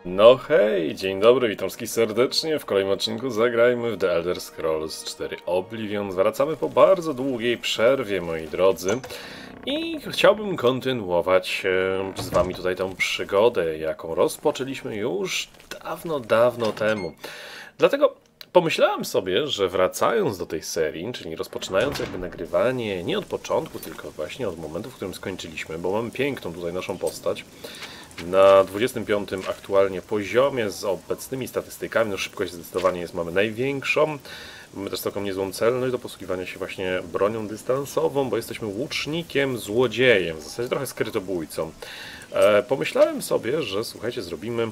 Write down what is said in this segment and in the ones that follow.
No hej, dzień dobry, witam wszystkich serdecznie. W kolejnym odcinku zagrajmy w The Elder Scrolls 4 Oblivion. Wracamy po bardzo długiej przerwie, moi drodzy. I chciałbym kontynuować z wami tutaj tą przygodę, jaką rozpoczęliśmy już dawno temu. Dlatego pomyślałem sobie, że wracając do tej serii, czyli rozpoczynając jakby nagrywanie nie od początku, tylko właśnie od momentu, w którym skończyliśmy, bo mamy piękną tutaj naszą postać, na 25 aktualnie poziomie z obecnymi statystykami, no szybkość zdecydowanie mamy największą. Mamy też taką niezłą celność do posługiwania się właśnie bronią dystansową, bo jesteśmy łucznikiem, złodziejem, w zasadzie trochę skrytobójcą. Pomyślałem sobie, że słuchajcie, zrobimy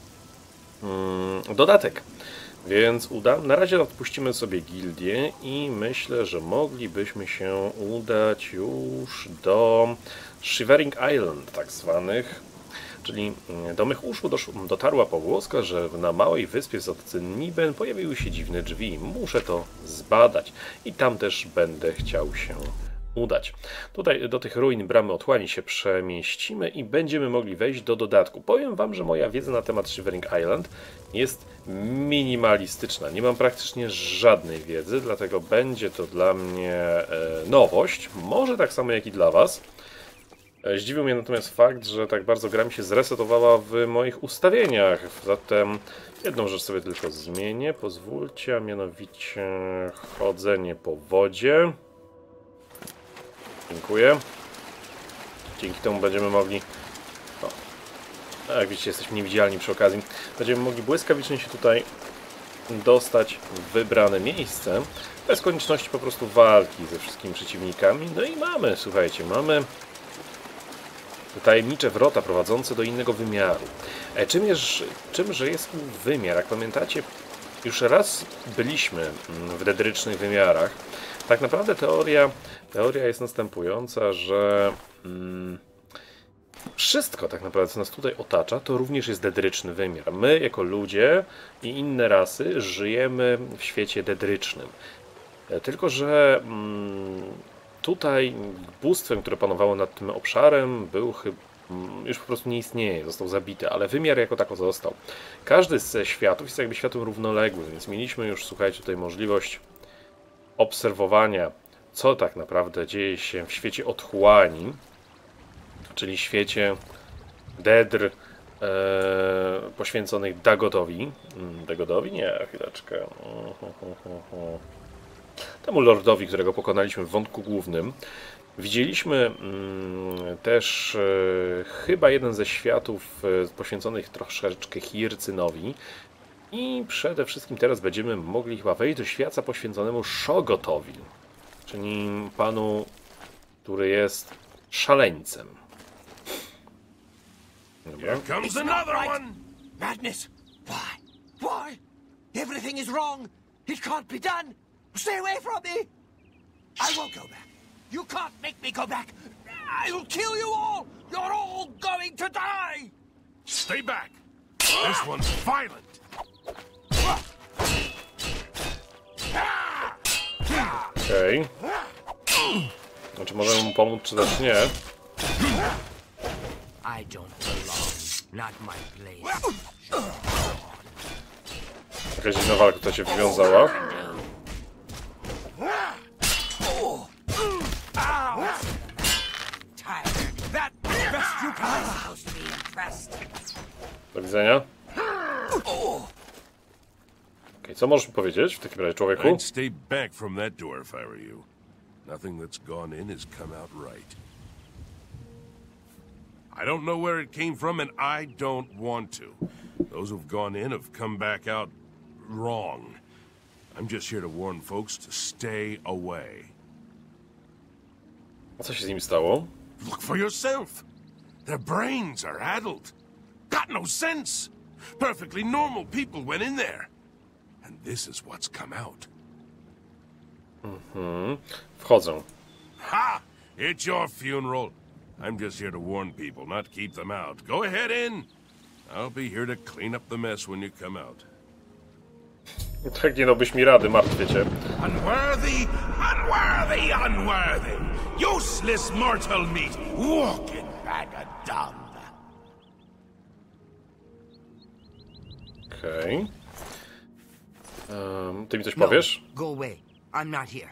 dodatek. Więc na razie odpuścimy sobie gildię i myślę, że moglibyśmy się udać już do Shivering Island tak zwanych. Czyli do mych uszu dotarła pogłoska, że na małej wyspie z Niben pojawiły się dziwne drzwi. Muszę to zbadać i tam też będę chciał się udać. Tutaj do tych ruin bramy otchłani się przemieścimy i będziemy mogli wejść do dodatku. Powiem wam, że moja wiedza na temat Shivering Island jest minimalistyczna. Nie mam praktycznie żadnej wiedzy, dlatego będzie to dla mnie nowość. Może tak samo jak i dla was. Zdziwił mnie natomiast fakt, że tak bardzo gra mi się zresetowała w moich ustawieniach. Zatem jedną rzecz sobie tylko zmienię. Pozwólcie, a mianowicie chodzenie po wodzie. Dziękuję. Dzięki temu będziemy mogli... jak widzicie, jesteśmy niewidzialni przy okazji. Będziemy mogli błyskawicznie się tutaj dostać w wybrane miejsce. Bez konieczności po prostu walki ze wszystkimi przeciwnikami. No i mamy, słuchajcie, mamy tajemnicze wrota prowadzące do innego wymiaru. Czymże jest wymiar? Jak pamiętacie, już raz byliśmy w dedrycznych wymiarach. Tak naprawdę teoria jest następująca, że wszystko tak naprawdę, co nas tutaj otacza, to również jest dedryczny wymiar. My, jako ludzie i inne rasy, żyjemy w świecie dedrycznym. Tylko że tutaj bóstwem, które panowało nad tym obszarem, już po prostu nie istnieje, został zabity, ale wymiar jako tako został. Każdy ze światów jest jakby światem równoległym, więc mieliśmy już, słuchajcie, tutaj możliwość obserwowania, co tak naprawdę dzieje się w świecie otchłani, czyli świecie Dedr poświęconych Dagotowi. Dagotowi? Nie, chwileczkę. Temu lordowi, którego pokonaliśmy w wątku głównym. Widzieliśmy też chyba jeden ze światów poświęconych troszeczkę Hircynowi. I przede wszystkim teraz będziemy mogli chyba wejść do świata poświęconemu Shogotowi, czyli panu, który jest szaleńcem. Here comes another one! Madness! Why? Everything is wrong! It can't be done! Stay away from me! I won't go back! You can't make me go back! I'll kill you all! You're all going to die! Stay back! This one's violent! Okej. Znaczy możemy mu pomóc, czy też nie. I don't belong. Not my place. Jakaś dziwna walka tutaj się wywiązała. Do widzenia. Okej, co możesz mi powiedzieć w takim razie, człowieku? I'd stay back from that door if I were you. Nothing that's gone in has come out right. I don't know where it came from, and I don't want to. Those who've gone in have come back out wrong. I'm just here to warn folks to stay away. A co się z nim stało? Look for yourself. Their brains are addled. Got no sense. Perfectly normal people went in there. And this is what's come out. Wchodzą. Ha! It's your funeral. I'm just here to warn people, not keep them out. Go ahead in. I'll be here to clean up the mess when you come out. Tak nie dałbyś mi rady, martwię cię. Unworthy, unworthy, unworthy. Useless mortal meat. Walking bag of dung. Okej. Ty mi coś powiesz? No, go away. I'm not here.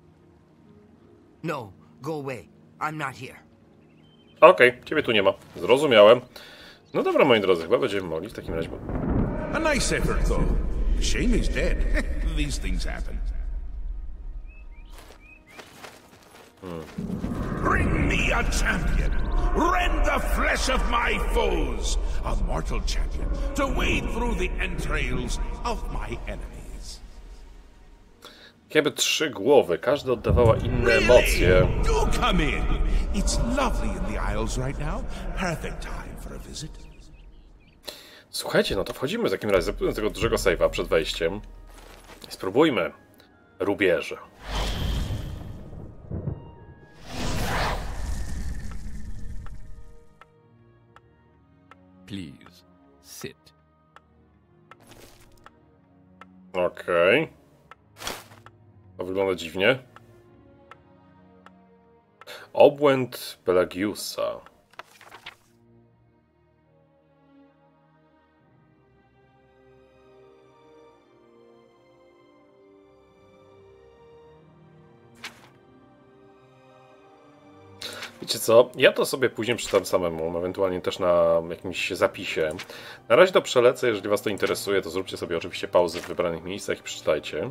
No, go away. I'm not here. Okej, ciebie tu nie ma. Zrozumiałem. No dobra, moi drodzy, chyba będziemy mogli w takim razie. A nice effort, though. Shame he's dead. These things happen. Bring me a champion! Rend the flesh of my foes! A mortal champion to wade through the entrails of my enemies. Jakby 3 głowy, każda oddawała inne emocje. Do come in! It's lovely in the Isles right now. Perfect time for a visit. Słuchajcie, no to wchodzimy w takim razie, zapewne tego dużego save'a przed wejściem. I spróbujmy rubieży. Please, sit. Okej. To wygląda dziwnie. Obłęd Pelagiusa. Wiecie co? Ja to sobie później przeczytam samemu, ewentualnie też na jakimś zapisie. Na razie to przelecę, jeżeli was to interesuje, to zróbcie sobie oczywiście pauzy w wybranych miejscach i przeczytajcie.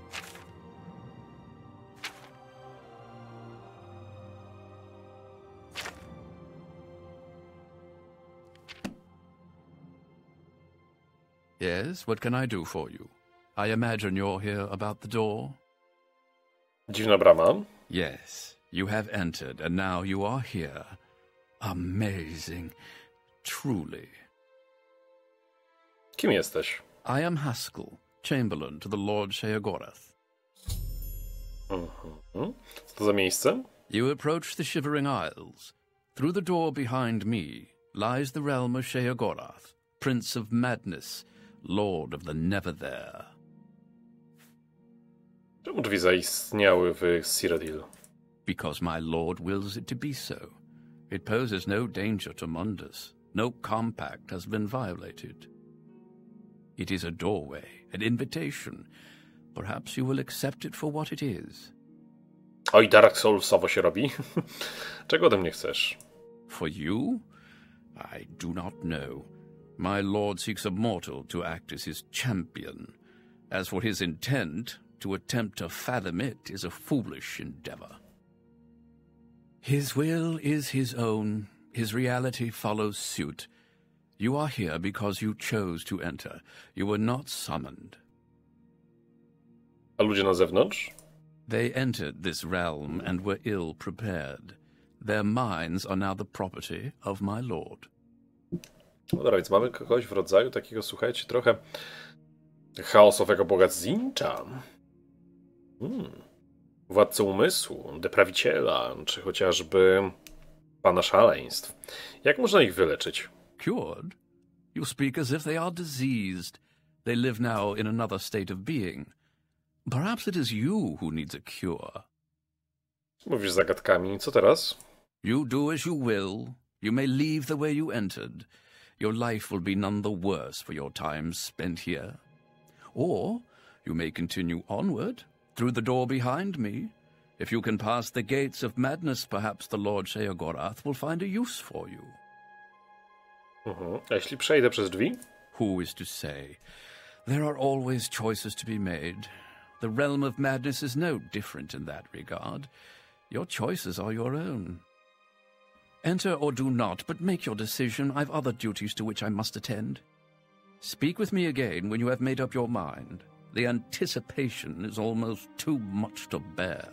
Yes, what can I do for you? I imagine you're here about the door? Dziwna brama. Yes, you have entered, and now you are here. Amazing. Truly. Kim jesteś? I am Haskell, Chamberlain to the Lord Sheogorath. Co to za miejsce? You approach the Shivering Isles. Through the door behind me lies the realm of Sheogorath, Prince of Madness, Lord of the Never-There. Czemu drzwi zaistniały w Cyrodiil? Because my lord wills it to be so. It poses no danger to Mundus. No compact has been violated. It is a doorway, an invitation. Perhaps you will accept it for what it is. Oj, Dark Soulsowo się robi. Czego ode mnie chcesz? For you? I do not know. My lord seeks a mortal to act as his champion. As for his intent, to attempt to fathom it is a foolish endeavor. His will is his own. His reality follows suit. You are here because you chose to enter. You were not summoned. A ludzie na zewnątrz? They entered this realm and were ill prepared. Their minds are now the property of my lord. No dobra, więc mamy kogoś w rodzaju takiego, słuchajcie, trochę chaosowego boga Zincha. Władcę umysłu, deprawiciela, czy chociażby pana szaleństw. Jak można ich wyleczyć? Cured? You speak as if they are diseased. They live now in another state of being. Perhaps it is you who needs a cure. Mówisz zagadkami. Co teraz? You do as you will. You may leave the way you entered. Your life will be none the worse for your time spent here. Or you may continue onward, through the door behind me. If you can pass the gates of madness, perhaps the Lord Sheogorath will find a use for you. A jeśli przejdę przez drzwi? Who is to say? There are always choices to be made. The realm of madness is no different in that regard. Your choices are your own. Enter or do not, but make your decision. I've other duties to which I must attend. Speak with me again when you have made up your mind. The anticipation is almost too much to bear.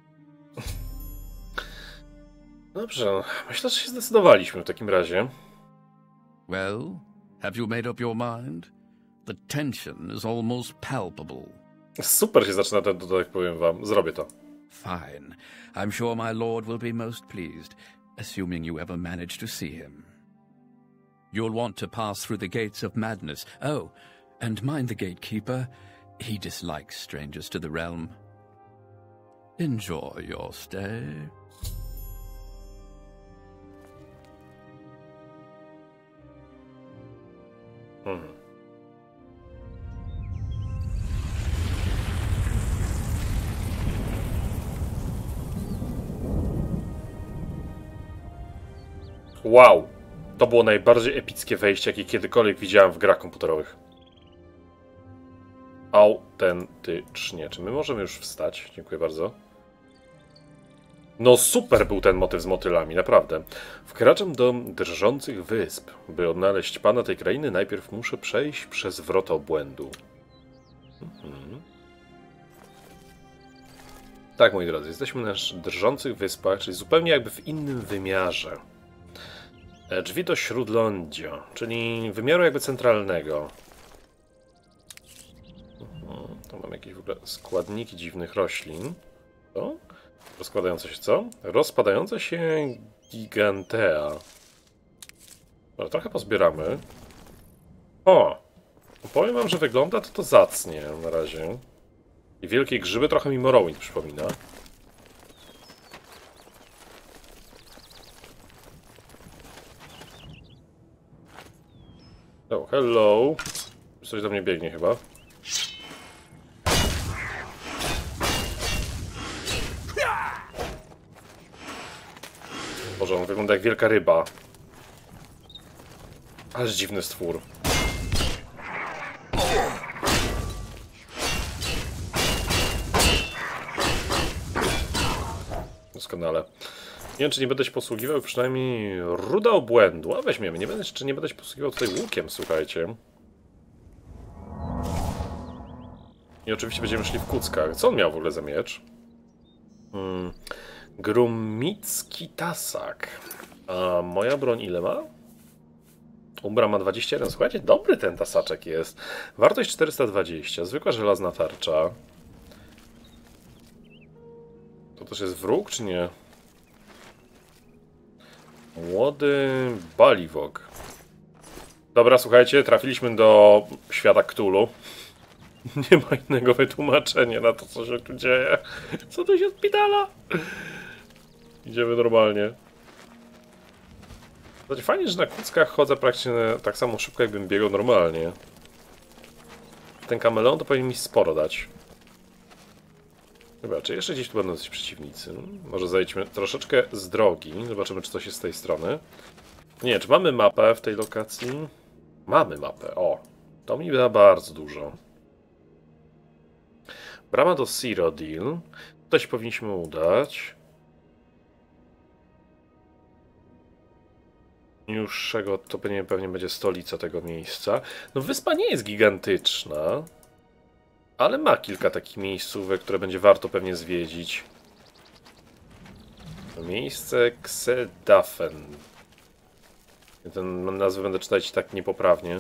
Dobrze, myślę, że się zdecydowaliśmy w takim razie. Well, have you made up your mind? The tension is almost palpable. Super się zaczyna ten dodatek, powiem wam. Zrobię to. Fine. I'm sure my lord will be most pleased, assuming you ever manage to see him. You'll want to pass through the gates of madness. Oh, and mind the gatekeeper. He dislikes strangers to the realm. Enjoy your stay. Wow! To było najbardziej epickie wejście, jakie kiedykolwiek widziałem w grach komputerowych. Autentycznie. Czy my możemy już wstać? Dziękuję bardzo. No super był ten motyw z motylami, naprawdę. Wkraczam do drżących wysp. By odnaleźć pana tej krainy, najpierw muszę przejść przez wrota obłędu. Tak, moi drodzy, jesteśmy na drżących wyspach, czyli zupełnie jakby w innym wymiarze. Drzwi do śródlądzia, czyli wymiaru jakby centralnego. Tu mam jakieś w ogóle składniki dziwnych roślin. To? Rozkładające się co? Rozpadające się gigantea. No, trochę pozbieramy. O! Powiem wam, że wygląda to zacnie na razie. I wielkie grzyby trochę mi Morrowind przypomina. Oh, hello. Coś do mnie biegnie chyba. Boże, on wygląda jak wielka ryba. Ależ dziwny stwór. Doskonale. Nie wiem, czy nie będę się posługiwał przynajmniej ruda obłędu. A weźmiemy. Nie będę się posługiwał tutaj łukiem, słuchajcie. I oczywiście będziemy szli w kuckach. Co on miał w ogóle za miecz? Grumicki tasak. A moja broń ile ma? Umbra ma 21. Słuchajcie, dobry ten tasaczek jest. Wartość 420. Zwykła żelazna tarcza. To też jest wróg, czy nie? Młody Baliwog. Dobra, słuchajcie, trafiliśmy do świata Cthulhu. Nie ma innego wytłumaczenia na to, co się tu dzieje. Co tu się spitala? Idziemy normalnie. Fajnie, że na kuckach chodzę praktycznie tak samo szybko, jakbym biegał normalnie. Ten kameleon to powinien mi sporo dać. Dobra, czy jeszcze gdzieś tu będą coś przeciwnicy? Może zejdźmy troszeczkę z drogi. Zobaczymy, czy coś jest z tej strony. Nie, czy mamy mapę w tej lokacji? Mamy mapę, o. To mi da bardzo dużo. Brama do Cyrodiil. Tutaj się powinniśmy udać. Niższego to pewnie będzie stolica tego miejsca. No wyspa nie jest gigantyczna, ale ma kilka takich miejscówek, które będzie warto pewnie zwiedzić. Miejsce Xedafen. Ten nazwę będę czytać tak niepoprawnie.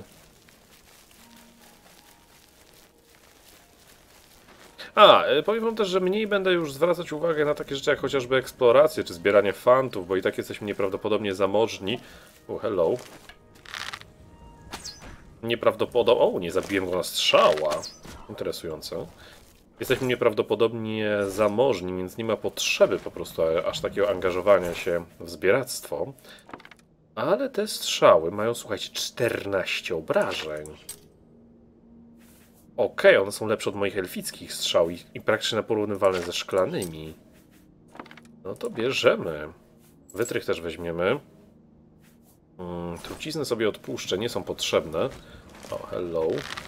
Powiem wam też, że mniej będę już zwracać uwagę na takie rzeczy jak chociażby eksplorację czy zbieranie fantów, bo i tak jesteśmy nieprawdopodobnie zamożni. Oh, hello. Nieprawdopodobnie... O, nie zabiłem go na strzała. Interesujące. Jesteśmy nieprawdopodobnie zamożni, więc nie ma potrzeby po prostu aż takiego angażowania się w zbieractwo. Ale te strzały mają, słuchajcie, 14 obrażeń. Okej, one są lepsze od moich elfickich strzał i praktycznie porównywalne ze szklanymi. No to bierzemy. Wytrych też weźmiemy. Trucizny sobie odpuszczę, nie są potrzebne. O, hello.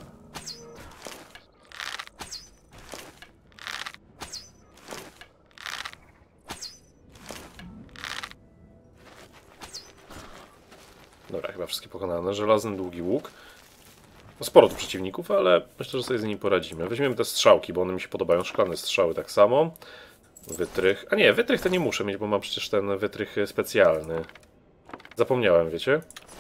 Dobra, chyba wszystkie pokonane. Żelazny długi łuk. No sporo tu przeciwników, ale myślę, że sobie z nimi poradzimy. Weźmiemy te strzałki, bo one mi się podobają. Szklane strzały tak samo. Wytrych. A nie, wytrych to nie muszę mieć, bo mam przecież ten wytrych specjalny. Zapomniałem, wiecie?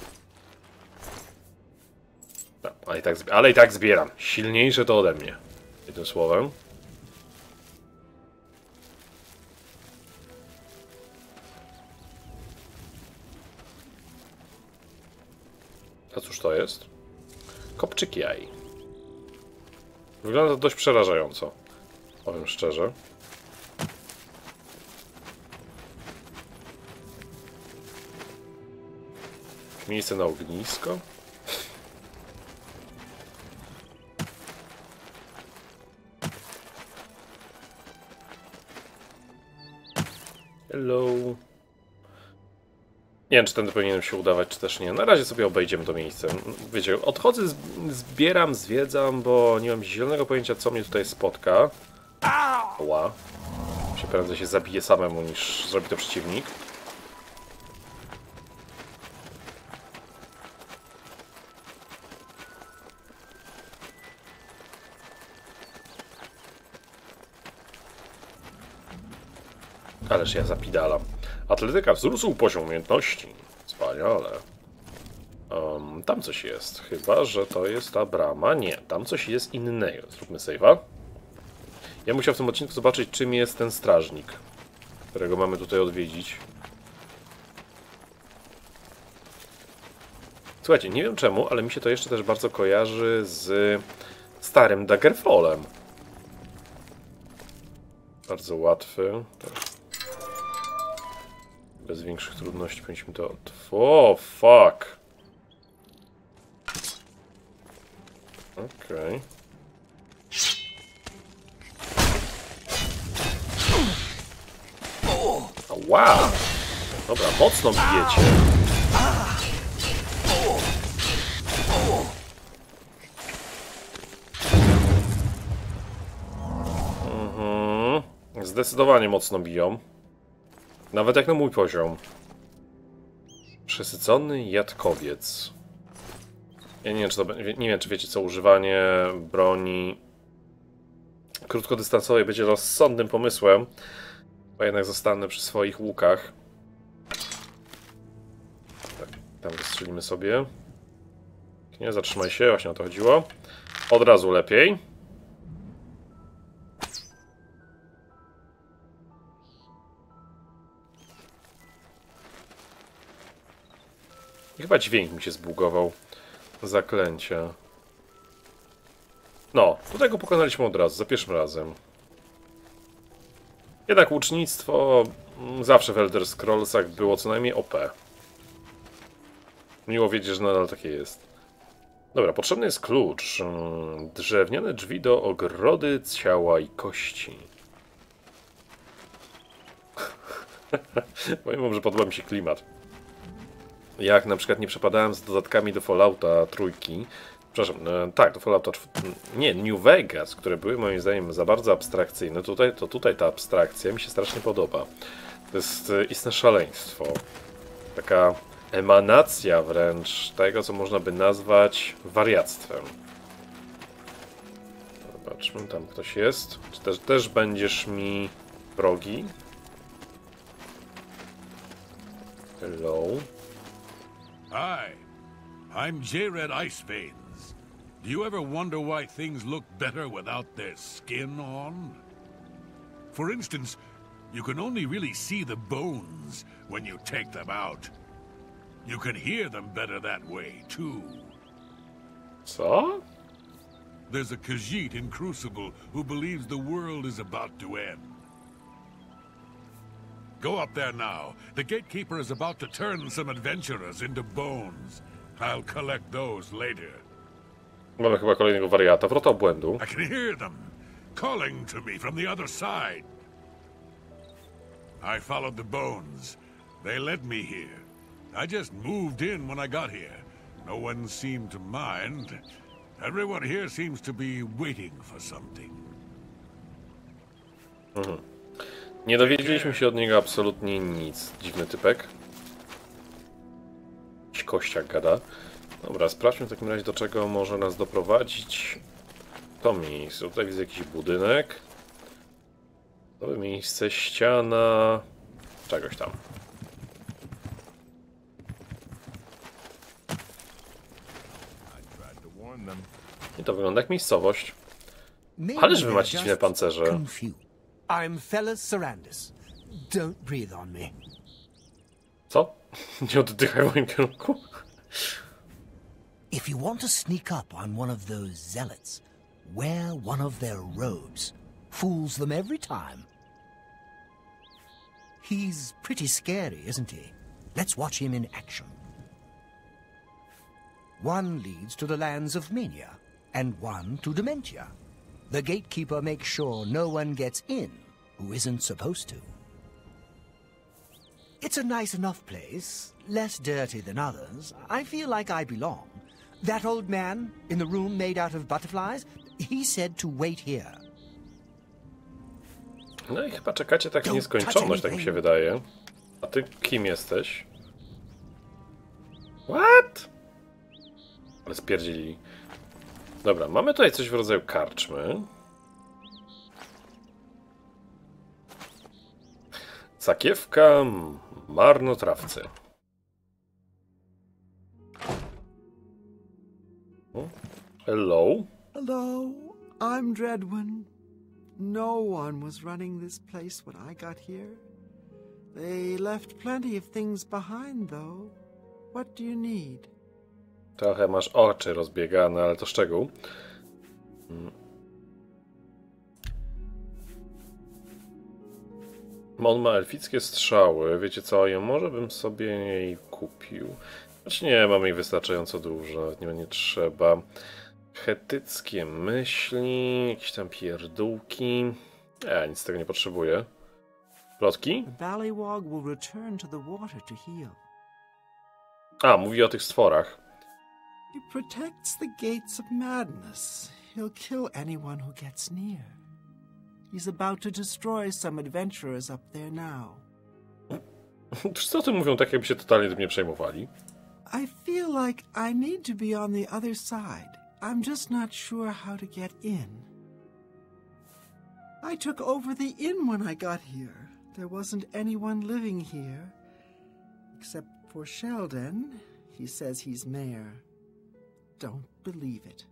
No, ale i tak zbieram. Silniejsze to ode mnie. Jednym słowem. A cóż to jest? Kopczyk jaj. Wygląda to dość przerażająco. Powiem szczerze. Miejsce na ognisko. Hello. Nie wiem, czy tędy powinienem się udawać, czy też nie. Na razie sobie obejdziemy to miejsce. Wiecie, odchodzę, zbieram, zwiedzam, bo nie mam zielonego pojęcia, co mnie tutaj spotka. Ła. Się prędzej się zabije samemu, niż zrobi to przeciwnik. Ależ ja zapidalam. Atletyka wzrósł poziom umiejętności. Wspaniale. Tam coś jest. Chyba, że to jest ta brama. Nie, tam coś jest innego. Zróbmy save'a. Ja musiał w tym odcinku zobaczyć, czym jest ten strażnik, którego mamy tutaj odwiedzić. Słuchajcie, nie wiem czemu, ale mi się to jeszcze też bardzo kojarzy z starym Daggerfallem. Bardzo łatwy. Bez większych trudności powinniśmy to... O, fuck! Okej. Wow! Dobra, mocno bijecie. Zdecydowanie mocno biją. Nawet jak na mój poziom. Przesycony jadkowiec. Ja nie wiem, czy to, nie wiem, czy wiecie co, używanie broni krótkodystansowej będzie rozsądnym pomysłem. Bo jednak zostanę przy swoich łukach. Tak, tam wystrzelimy sobie. Nie, zatrzymaj się, właśnie o to chodziło. Od razu lepiej. I chyba dźwięk mi się zbugował. Zaklęcia. No, tutaj go pokonaliśmy od razu, za pierwszym razem. Jednak łucznictwo zawsze w Elder Scrollsach było co najmniej OP. Miło wiedzieć, że nadal takie jest. Dobra, potrzebny jest klucz. Drewniane drzwi do ogrody ciała i kości. Powiem wam, że podoba mi się klimat. Jak na przykład nie przepadałem z dodatkami do Fallouta trójki. Przepraszam, tak, do Fallouta... Nie, New Vegas, które były moim zdaniem za bardzo abstrakcyjne. Tutaj ta abstrakcja mi się strasznie podoba. To jest istne szaleństwo. Taka emanacja wręcz tego, co można by nazwać wariactwem. Zobaczmy, tam ktoś jest. Czy też będziesz mi wrogi? Hello. Hi, I'm J-Red Iceveins. Do you ever wonder why things look better without their skin on? For instance, you can only really see the bones when you take them out. You can hear them better that way, too. Co? There's a Khajiit in Crucible who believes the world is about to end. Go up there now. The gatekeeper is about to turn some adventurers into bones. I'll collect those later. Mamy chyba kolejnego wariata. Wrota obłędu. I can hear them calling to me from the other side. I followed the bones. They led me here. I just moved in when I got here. No one seemed to mind. Everyone here seems to be waiting for something. Nie dowiedzieliśmy się od niego absolutnie nic. Dziwny typek. Jakiś kościak gada. Dobra, sprawdźmy w takim razie, do czego może nas doprowadzić to miejsce. Tutaj widzę jakiś budynek. To miejsce, ściana... czegoś tam. I to wygląda jak miejscowość. Ależ wy macie dziwne pancerze. I'm Fellas Sarandis. Don't breathe on me. Co? Nie oddychaj w moim kierunku? If you want to sneak up on one of those zealots, wear one of their robes. Fools them every time. He's pretty scary, isn't he? Let's watch him in action. One leads to the lands of Mania, and one to Dementia. The gatekeeper makes sure no one gets in who isn't supposed to. It's a nice enough place, less dirty than others. I feel like I belong. That old man in the room made out of butterflies, he said to wait here. No i chyba czekacie tak w nieskończoność, tak mi się wydaje. A ty kim jesteś? What? Ale spierdzili. Dobra, mamy tutaj coś w rodzaju karczmy. Sakiewka marnotrawcy. Hello? Hello, I'm Dreadwin. No one was running this place when I got here. They left plenty of things behind, though. What do you need? Trochę masz oczy rozbiegane, ale to szczegół. On ma elfickie strzały. Wiecie co? Ja może bym sobie jej kupił. Znaczy nie, mam jej wystarczająco dużo. Nie trzeba. Chetyckie myśli, jakieś tam pierdółki. Nic z tego nie potrzebuję. Plotki? Ballywog will return to the water to heal. Mówi o tych stworach. He protects the gates of madness. He'll kill anyone who gets near. He's about to destroy some adventurers up there now. Co o tym mówią tak, jakby się totalnie tym nie przejmowali? I feel like I need to be on the other side. I'm just not sure how to get in. I took over the inn when I got here. There wasn't anyone living here. Except for Sheldon. He says he's mayor. Don't believe it.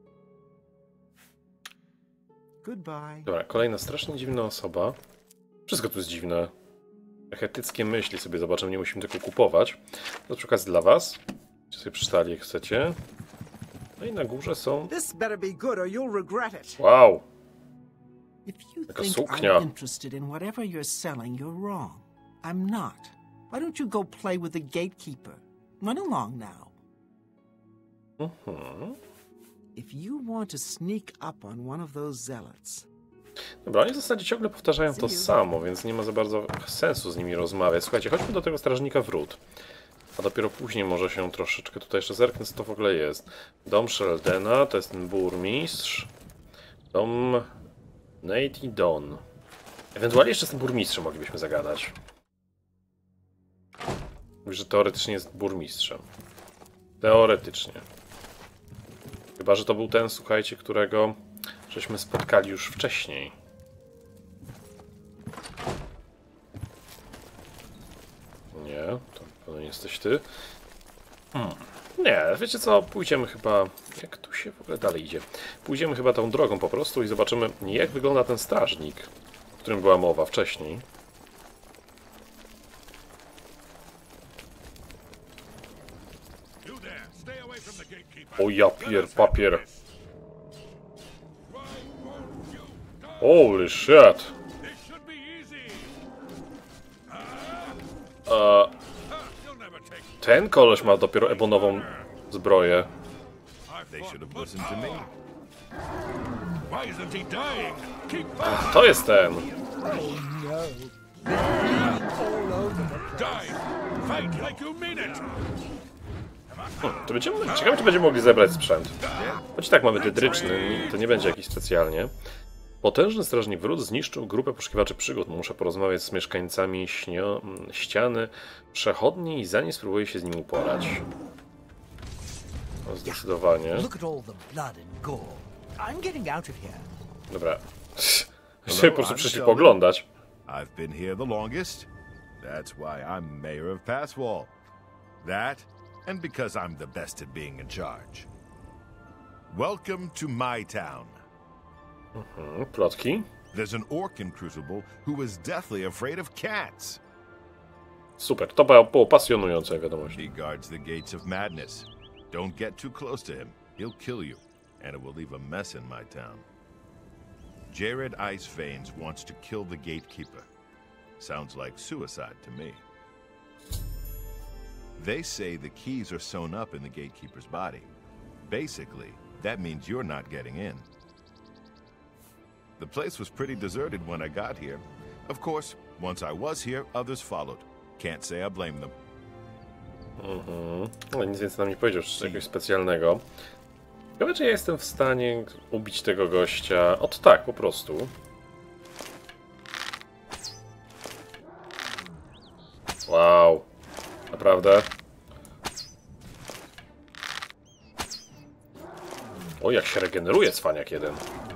Goodbye. Dobra, kolejna strasznie dziwna osoba. Wszystko tu jest dziwne. Chetyckie myśli sobie zobaczę, nie musimy tego kupować. To przy okazji dla was. Czy sobie przeczytali, jak chcecie. No i na górze są... This better be good or you'll regret it. Wow! If you Taka think suknia. I'm interested in whatever you're selling, you're wrong. I'm not. Why don't you go play with the gatekeeper? Run along now. If you want to sneak up on one of those zealots... Dobra, oni w zasadzie ciągle powtarzają to samo, więc nie ma za bardzo sensu z nimi rozmawiać. Słuchajcie, chodźmy do tego strażnika wrót. A dopiero później może się troszeczkę tutaj jeszcze zerknę, co to w ogóle jest. Dom Sheldona, to jest ten burmistrz. Dom Nate i Don. Ewentualnie jeszcze z tym burmistrzem moglibyśmy zagadać. Mówi, że teoretycznie jest burmistrzem. Teoretycznie. Chyba że to był ten, słuchajcie, którego żeśmy spotkali już wcześniej. Nie, to pewnie jesteś ty. Nie, wiecie co, pójdziemy chyba... Jak tu się w ogóle dalej idzie? Pójdziemy chyba tą drogą po prostu i zobaczymy, jak wygląda ten strażnik, o którym była mowa wcześniej. O ja papier. Holy shit. Ten koleś ma dopiero ebonową zbroję. To jest ten. To będziemy, ciekawe, czy będziemy mogli zebrać sprzęt. Choć tak mamy tetryczny, to nie będzie jakiś specjalnie. Potężny strażnik wrót zniszczył grupę poszukiwaczy przygód. Muszę porozmawiać z mieszkańcami ściany przechodniej, zanim spróbuję się z nim uporać. No, zdecydowanie. Dobra. Chciałem po prostu przyszli pooglądać. I've been here the longest. That's why I'm mayor of Passwall. That, and because I'm the best at being in charge. Welcome to my town. Plotki. There's an orc in Crucible who is deathly afraid of cats. Super, to było pasjonujące wiadomość. He guards the gates of madness. Don't get too close to him. He'll kill you, and it will leave a mess in my town. Jared Iceveins wants to kill the gatekeeper. Sounds like suicide to me. They say the keys are sewn up in the gatekeeper's body. Basically, that means you're not getting in. The place was pretty deserted when I got here. Of course, once I was here, others followed. Can't say I blame them. Ale nic więcej nam nie powiedział, czy czegoś specjalnego. Ciekawe, czy ja jestem w stanie ubić tego gościa. Ot tak, po prostu. Wow. Naprawdę? O, jak się regeneruje cwaniak jeden.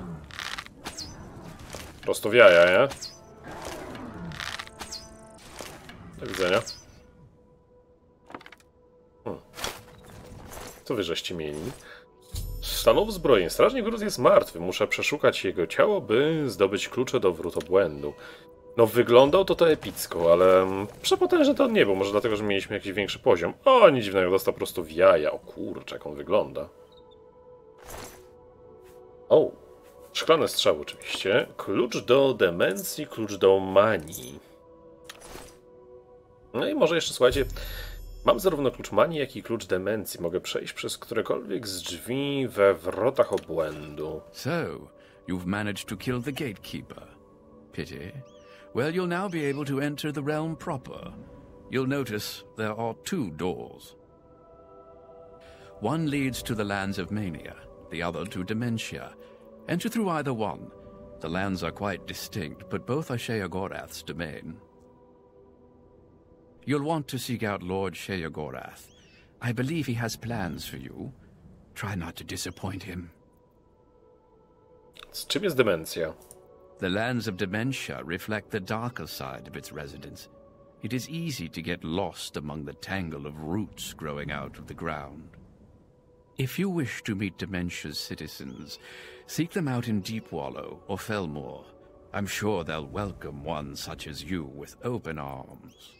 Prosto w jaja, nie? Do widzenia. Co wy żeście mieli? Stanął zbrojeń. Strażnik Gruz jest martwy. Muszę przeszukać jego ciało, by zdobyć klucze do wrót obłędu. No wyglądał to epicko, ale przepotężny to on nie był. Może dlatego, że mieliśmy jakiś większy poziom. O, nic dziwnego, dostał po prostu w jaja. O kurczę, jak on wygląda. O, szklane strzały oczywiście. Klucz do demencji, klucz do manii. No i może jeszcze, słuchajcie, mam zarówno klucz manii, jak i klucz demencji. Mogę przejść przez którekolwiek z drzwi we wrotach obłędu. So, you've managed to kill the gatekeeper. Pity. Well, you'll now be able to enter the realm proper. You'll notice there are 2 doors. One leads to the lands of Mania, the other to Dementia. Enter through either one. The lands are quite distinct, but both are Sheogorath's domain. You'll want to seek out Lord Sheogorath. I believe he has plans for you. Try not to disappoint him. Z czym jest demencja? The lands of Dementia reflect the darker side of its residents. It is easy to get lost among the tangle of roots growing out of the ground. If you wish to meet Dementia's citizens, seek them out in Deepwallow or Felmore. I'm sure they'll welcome one such as you with open arms.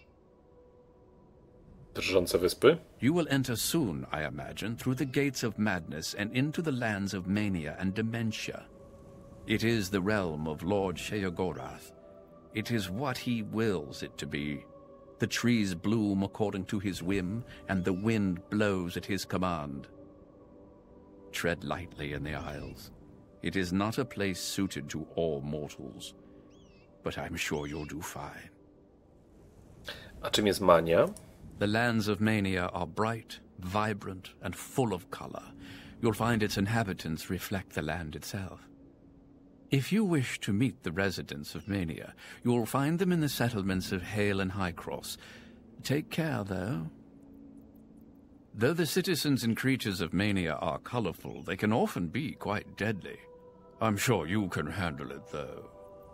Drżące wyspy? You will enter soon, I imagine, through the gates of madness and into the lands of mania and dementia. It is the realm of Lord Sheogorath. It is what he wills it to be. The trees bloom according to his whim, and the wind blows at his command. Tread lightly in the Isles. It is not a place suited to all mortals, but I'm sure you'll do fine. A czym jest mania? The lands of Mania are bright, vibrant, and full of color. You'll find its inhabitants reflect the land itself. If you wish to meet the residents of Mania, you'll find them in the settlements of Hale and Highcross. Take care, though. Though the citizens and creatures of Mania are colorful, they can often be quite deadly. I'm sure you can handle it, though.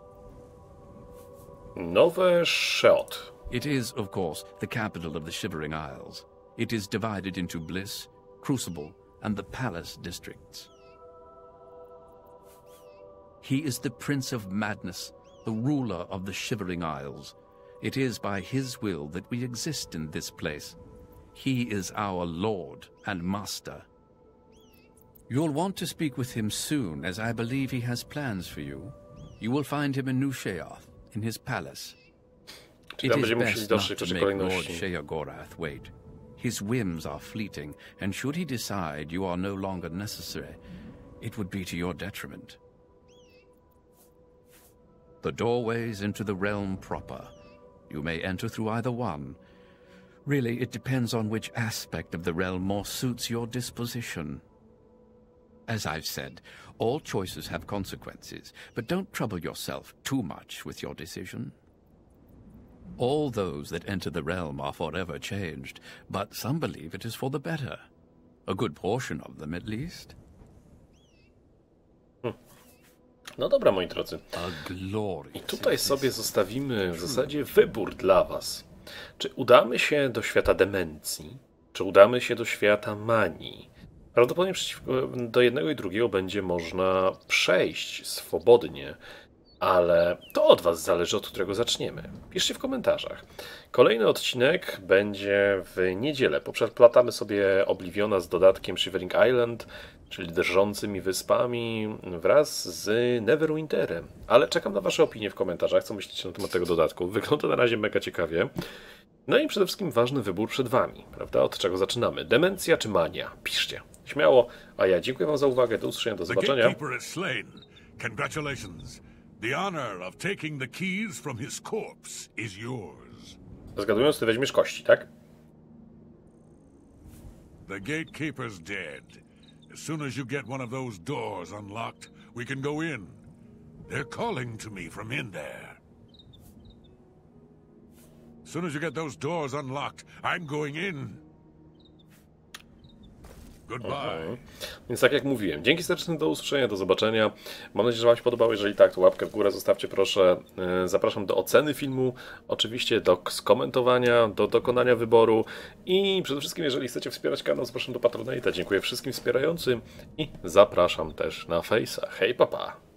Nowe Shot. It is, of course, the capital of the Shivering Isles. It is divided into Bliss, Crucible, and the Palace districts. He is the Prince of Madness, the ruler of the Shivering Isles. It is by his will that we exist in this place. He is our Lord and Master. You'll want to speak with him soon, as I believe he has plans for you. You will find him in New Sheoth, in his palace. It is best not to make Lord Sheogorath wait. His whims are fleeting, and should he decide you are no longer necessary, it would be to your detriment. The doorways into the realm proper. You may enter through either one. Really, it depends on which aspect of the realm more suits your disposition. As I've said, all choices have consequences, but don't trouble yourself too much with your decision. All those that enter the realm are forever changed, but some believe it is for the better. A good portion of them, at least. No dobra, moi drodzy. I tutaj sobie zostawimy w zasadzie wybór dla was. Czy udamy się do świata demencji, czy udamy się do świata manii? Prawdopodobnie do jednego i drugiego będzie można przejść swobodnie, ale to od was zależy, od którego zaczniemy. Piszcie w komentarzach. Kolejny odcinek będzie w niedzielę. Poprzeplatamy sobie Obliviona z dodatkiem Shivering Island, czyli drżącymi wyspami, wraz z Neverwinterem. Ale czekam na wasze opinie w komentarzach, co myślicie na temat tego dodatku. Wygląda na razie mega ciekawie. No i przede wszystkim ważny wybór przed wami, prawda? Od czego zaczynamy? Demencja czy mania? Piszcie. Śmiało. A ja dziękuję wam za uwagę. Do usłyszenia, do zobaczenia. The gatekeeper is slain. Congratulations. The honor of taking the keys from his corpse is yours. Zgadując, ty weźmiesz kości, tak? The gatekeeper's dead. As soon as you get one of those doors unlocked, we can go in. They're calling to me from in there. As soon as you get those doors unlocked, I'm going in. Goodbye. Więc tak jak mówiłem, dzięki serdeczne, do usłyszenia, do zobaczenia. Mam nadzieję, że Wam się podobało. Jeżeli tak, to łapkę w górę zostawcie proszę. Zapraszam do oceny filmu, oczywiście do skomentowania, do dokonania wyboru i przede wszystkim, jeżeli chcecie wspierać kanał, zapraszam do Patronite'a. Dziękuję wszystkim wspierającym i zapraszam też na Face'a. Hej, papa!